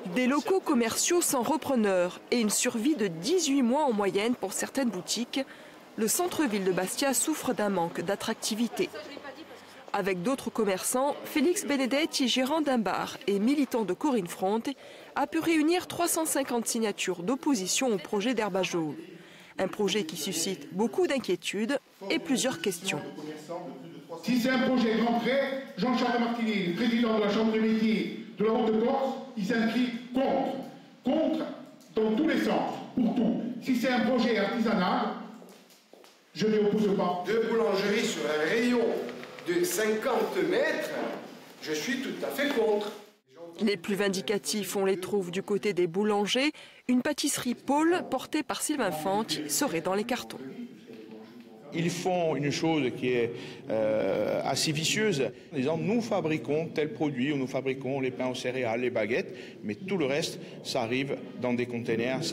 Des locaux commerciaux sans repreneur et une survie de 18 mois en moyenne pour certaines boutiques, le centre-ville de Bastia souffre d'un manque d'attractivité. Avec d'autres commerçants, Félix Benedetti, gérant d'un bar et militant de Corinne Fronte, a pu réunir 350 signatures d'opposition au projet d'Herbajol. Un projet qui suscite beaucoup d'inquiétudes et plusieurs questions. Si c'est un projet concret, Jean-Charles Martini, président de la Chambre des métiers de la Haute-Corse, il s'inscrit contre. Contre dans tous les sens, pour tout. Si c'est un projet artisanal, je n'y oppose pas. Deux boulangeries sur un rayon de 50 mètres, je suis tout à fait contre. Les plus vindicatifs, on les trouve du côté des boulangers. Une pâtisserie Paul, portée par Sylvain Fanti, serait dans les cartons. Ils font une chose qui est assez vicieuse, en disant nous fabriquons tel produit, ou nous fabriquons les pains aux céréales, les baguettes, mais tout le reste, ça arrive dans des containers,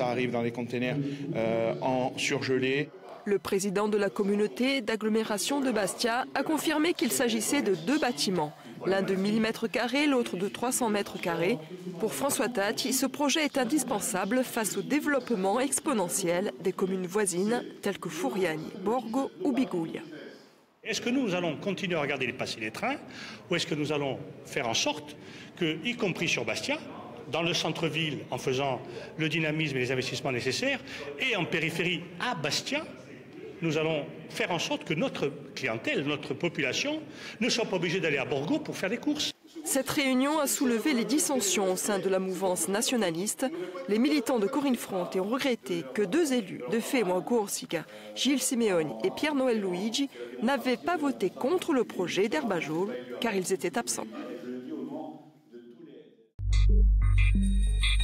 en surgelé. Le président de la communauté d'agglomération de Bastia a confirmé qu'il s'agissait de deux bâtiments, l'un de 1000 m², l'autre de 300 m². Pour François Tati, ce projet est indispensable face au développement exponentiel des communes voisines telles que Furiani, Borgo ou Biguglia. Est-ce que nous allons continuer à regarder passer les trains ou est-ce que nous allons faire en sorte que, y compris sur Bastia, dans le centre-ville, en faisant le dynamisme et les investissements nécessaires, et en périphérie à Bastia, nous allons faire en sorte que notre clientèle, notre population, ne soit pas obligée d'aller à Borgo pour faire des courses. Cette réunion a soulevé les dissensions au sein de la mouvance nationaliste. Les militants de Corinne Fronte ont regretté que deux élus de Femua Corsica, Gilles Simeoni et Pierre-Noël Luigi, n'avaient pas voté contre le projet d'Herbajol car ils étaient absents.